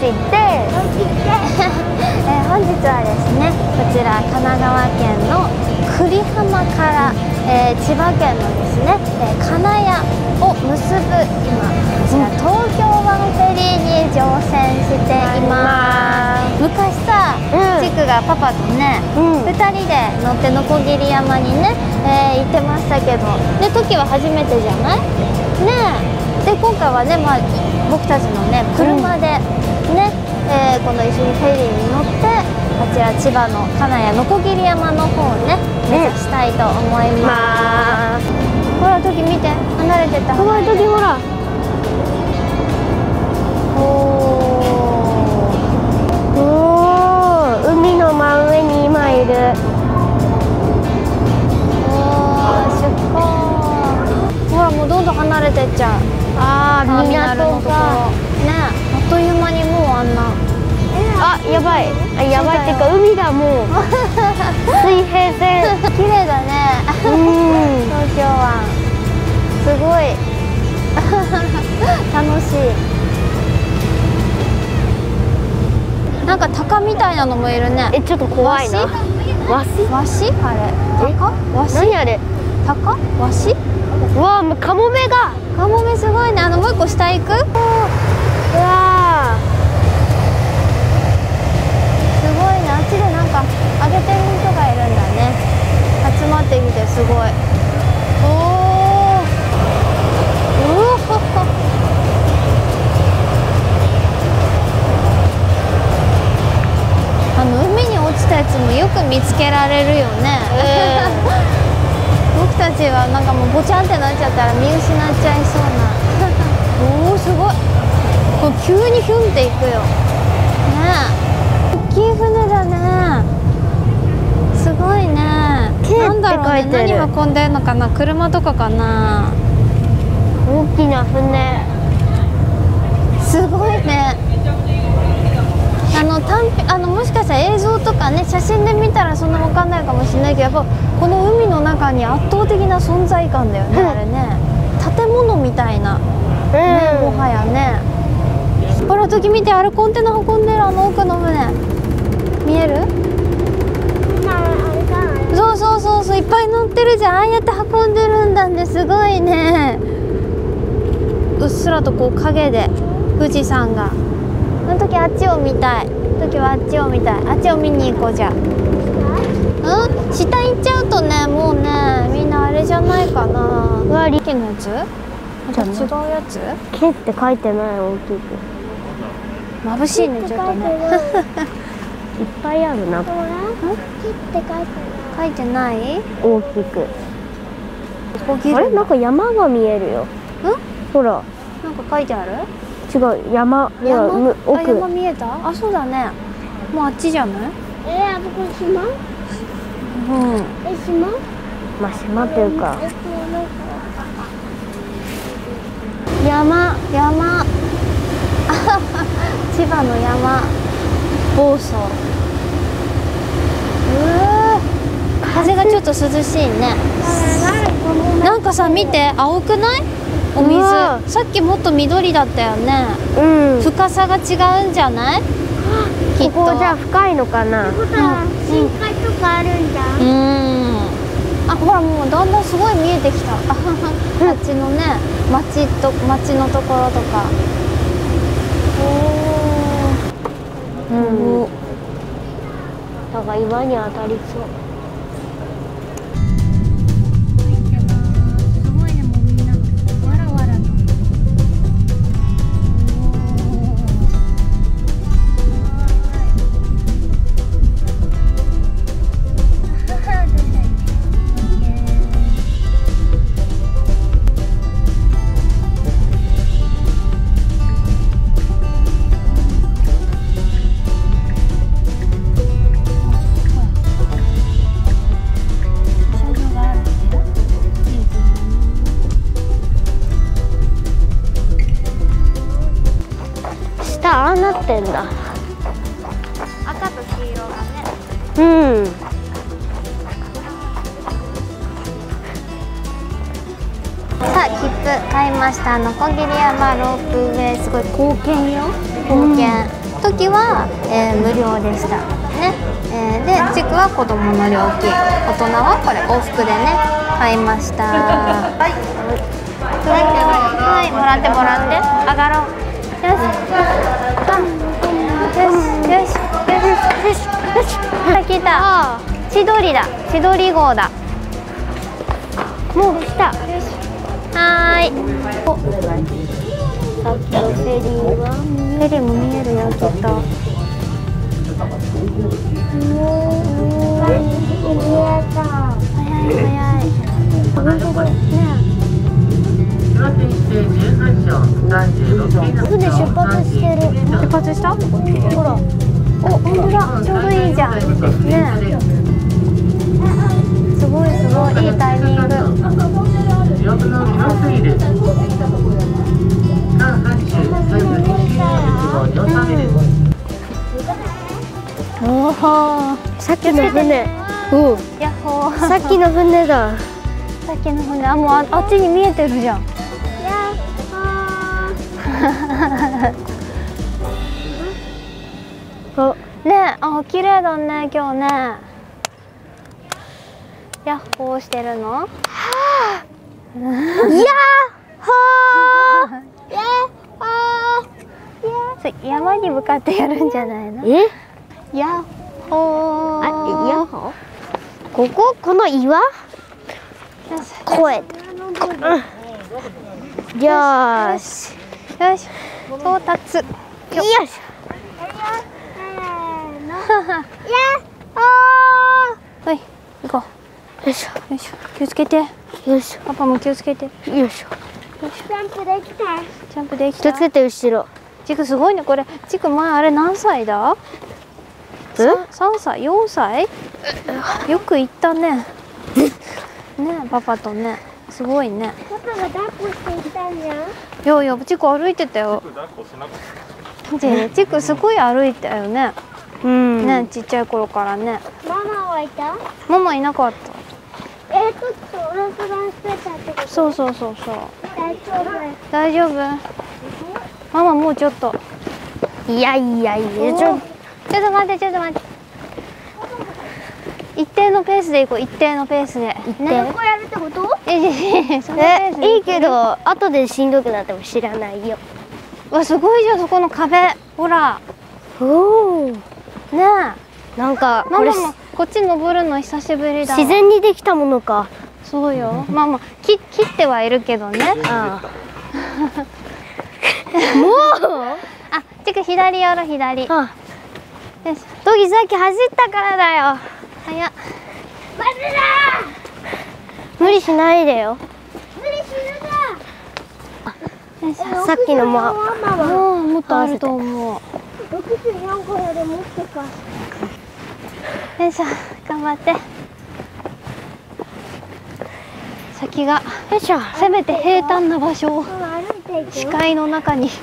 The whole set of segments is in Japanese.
知って本日はですね、こちら神奈川県の久里浜から、千葉県のですね、金谷を結ぶ今こちら東京湾フェリーに乗船しています。昔さ、チクがパパとね、2人で乗って鋸山にね、行ってましたけど、で時は初めてじゃないね。で今回はね、僕たちのね車でね、この一緒にフェリーに乗ってこちら千葉の金谷鋸山の方をね目指したいと思います。ほら時見て、離れてた。 ほら時ほら。おお、海の真上に今いる。 出港。ほらもうどんどん離れてっちゃう。 ああ、港がね、 あっという間にもうあんな。 あ、やばい。あ、やばいっていうか海がもう水平線。 綺麗だね。東京湾。すごい楽しい。なんか鷹みたいなのもいるね。 ちょっと怖いな。ワシ？ ワシ？あれ。鷹？ワシ？ 何あれ？ 鷹？ワシ？ うわあ、カモメが。 カモメすごいね。もう一個下行く？うわー。 すごいね。あっちでなんか上げてる人がいるんだね。集まってきてすごい。おお。うおほほ。海に落ちたやつもよく見つけられるよね。僕たちはなんかもうぼちゃんってなっちゃったら見失っちゃいそうな。おおすごい。これ急にヒュンっていくよね。大きい船だね。すごいね。なんだろうね。何運んでんのかな。車とかかな。 大きな船。 すごいね。もしかしたら映像とかね、写真で見たらそんな分かんないかもしれないけど、やっぱこの海の中に圧倒的な存在感だよね、あれね。建物みたいな、ね、もはやね。ほら時見て、あれコンテナ運んでる、奥の船見える？そうそうそうそう、いっぱい乗ってるじゃん。ああやって運んでるんだね。すごいね。うっすらとこう影で富士山が。その時あっちを見たい。時はあっちを見たい。あっちを見に行こう。じゃあ下行っちゃうとね、もうねみんなあれじゃないかな。うわ、リケのやつ？また違うやつ？ 毛って書いてない。大きく眩しいね、ちょっとね。 いっぱいあるな。 毛って書いてない？ 大きく。あれ、なんか山が見えるよ。ほら、 なんか書いてある？ 違う、山。 奥。山見えた？あ、そうだね。もうあっちじゃない？ あそこ島？島？まあ島っていうか。 山。千葉の山。房総。風がちょっと涼しいね。なんかさ、見て、青くない？お水。さっきもっと緑だったよね。深さが違うんじゃない？きっと。 ここじゃ深いのかな。深海とかあるんじゃん。 あ、ほらもうだんだんすごい見えてきた。あっちのね、町のところとか。 なんか岩に当たりそう。ああなってんだ。 赤と黄色がね。さあ切符買いました。鋸山ロープウェイ、すごい高原よ。高原。 時は、無料でしたね。で地区は子供の料金、大人はこれ往復でね買いました。はい、もらってもらって、上がろう。よしよしよしよしよし。来た。千鳥だ。千鳥号だ。もう来た。はーい。お、さっきのフェリーはフェリーも見えるよきっと。早い早い。本当だね。船出発してる。出発した？ほら。お、本当だ。ちょうどいいじゃん。ね。すごいすごい、いいタイミング。おお、 さっきの船。うん。 ヤッホー。 さっきの船だ。 さっきの船、もうあっちに見えてるじゃん。 あ、 ね、綺麗だね今日ね。ヤッホーしてるの？はあ。ヤッホー。ヤッホー。それ山に向かってやるんじゃないの？ え？ ヤッホー。 ヤッホー？この岩？声。よし。 よし。到達。よし。 はい、行こう。よいしょ、よいしょ、気をつけて。よいしょ、パパも気をつけて。よいしょ。ジャンプできた。ジャンプできた。 気をつけて後ろ。 ちくすごいね、これ。ちく前あれ何歳だ？3歳、4歳？よく行ったね。ね、パパとね。すごいね。 パパが抱っこしていったんじゃん。 いや、ちく歩いてたよ。ちくすごい歩いたよね。うん。ね、ちっちゃい頃からね。 ママはいた？ ママいなかった。 ちょっとお留守番してたってこと？ そう。大丈夫。ママもうちょっと。いや。ちょっと待って。一定のペースで行こう。一定のペースで。 こうやるってこと？ いいけど後でしんどくなっても知らないよ。 わ、すごいじゃん、そこの壁。ほら。 おお。 ねえ。 なんかママもこっち登るの久しぶりだ。 自然にできたものか。 そうよ。まあ切ってはいるけどね。 ああ。もう。 あ、ちく左やろ左。 あ。よし。ドギさっき走ったからだよ。 早っ。 無理しないでよ。さっきのももっとあると思う。 64個よりもっとか。 よいしょ、頑張って。先がせめて平坦な場所を視界の中に。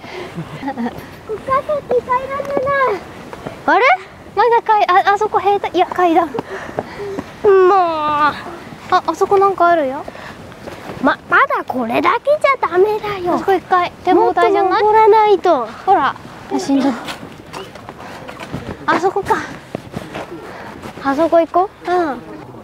あれ？ まだあそこ平坦、いや階段。もうあそこなんかあるよ。 まだこれだけじゃダメだよ。 あそこ一回展望台じゃない？ 登らないと。 ほら、しんどい。あそこか。 あそこ行こう。 うん。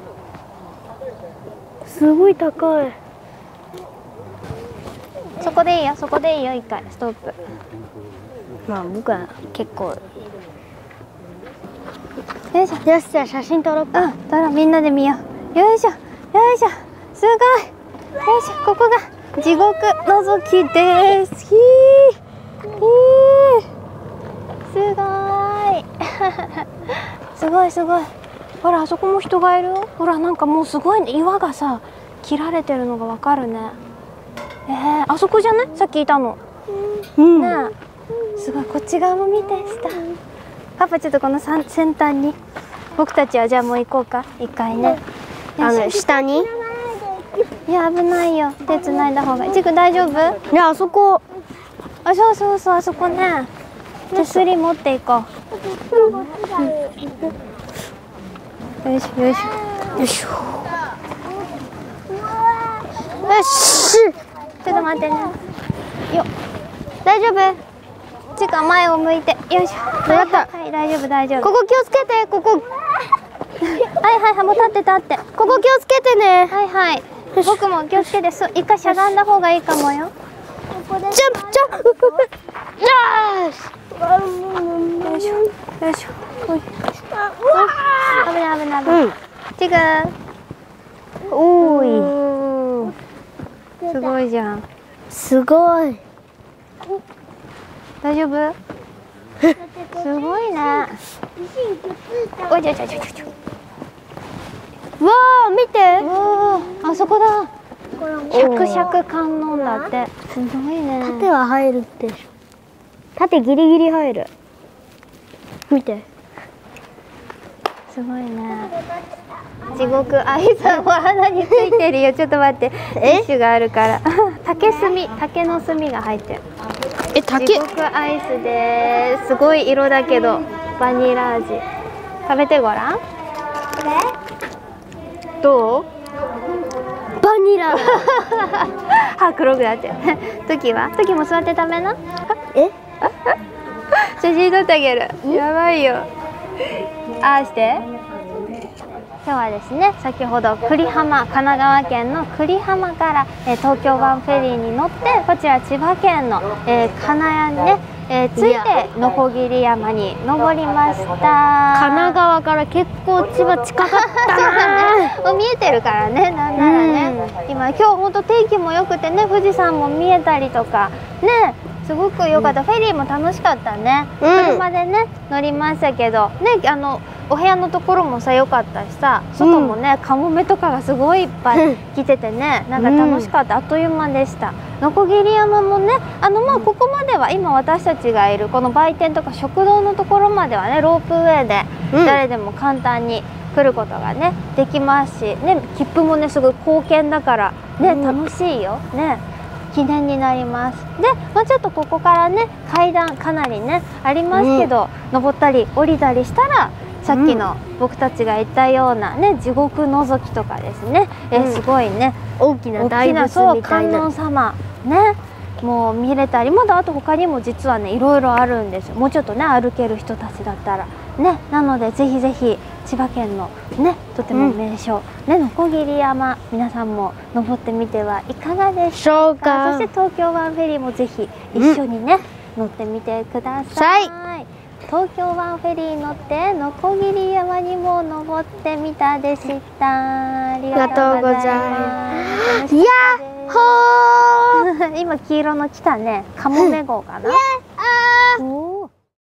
すごい高い。 そこでいいよ、そこでいいよ、一回ストップ。 まあ僕は結構。 よいしょ。 よし、じゃあ写真撮ろうか。 うん、撮ろう、みんなで見よう。よいしょ、よいしょ、すごい。よいしょ、ここが地獄覗きです。すごい。すごい。ほら、あそこも人がいるよ。ほら、なんかもうすごいね、岩がさ切られてるのがわかるね。あそこじゃない？さっきいたの。ねえ、すごい。こっち側も見てした。パパちょっとこの先端に。僕たちはじゃあもう行こうか。一回ね。 下に。 いや、危ないよ。手繋いだ方がいい。ちく大丈夫？ いや、あそこ。 あ、そう、あそこね。手すり持っていこう。よいしょ。よし。ちょっと待ってね。よ。 大丈夫？ ちか前を向いて。よいしょ。 わかった。 はい、大丈夫大丈夫。 ここ気をつけて。ここはいはいはい、もう立って立って。 ここ気をつけてね。 はいはい。僕も気をつけて、一回しゃがんだ方がいいかもよ。ここで。 ジャンプジャンプ。よし。 よいしょよいしょ。ほい。危ない危ない危ない。ちぐー。 おーい。 すごいじゃん。 すごい。 大丈夫？すごいね。おいちょちょちょちょ。 わあ、見て。 あそこだ。百尺観音だって。すごいね。 縦は入るって。縦ギリギリ入る。見て。 すごいね。地獄アイさんも鼻についてるよ。ちょっと待って。ティッシュがあるから。竹の炭が入ってる。地獄アイスです。すごい色だけどバニラ味。食べてごらん。どう？ バニラ。 歯黒くなってる。時も座って食べな。 え？ 写真撮ってあげる。やばいよ。ああして。今日はですね、先ほど神奈川県の久里浜から、東京湾フェリーに乗ってこちら千葉県の、金谷にね、着いて鋸山に登りました。 神奈川から結構千葉近かったな。 もう見えてるからね、なんならね。今日本当天気も良くてね、富士山も見えたりとかね。すごく良かった、フェリーも楽しかったね、車でね乗りましたけどね、お部屋のところもさ良かったしさ、外もね、カモメとかがすごいいっぱい来ててね、なんか楽しかった、あっという間でした。鋸山もね、まあここまでは今私たちがいるこの売店とか食堂のところまではね、ロープウェイで誰でも簡単に来ることがねできますしね、切符もねすごい高券だからね、楽しいよね。記念になります。で、まあ、ちょっとここからね階段かなりねありますけど、登ったり降りたりしたらさっきの僕たちが言ったようなね、地獄覗きとかですね、すごいね大きな大仏みたいな観音様ねもう見れたり、まだあと他にも実はねいろいろあるんですよ。もうちょっとね歩ける人たちだったらね、なのでぜひぜひ千葉県のねとても名所、鋸山、皆さんも登ってみてはいかがでしょうか。そして東京湾フェリーもぜひ一緒にね、乗ってみてください。東京湾フェリー乗って鋸山にも登ってみたでした。ありがとうございます。 やっほー。 今黄色の来たね、カモメ号かな。おー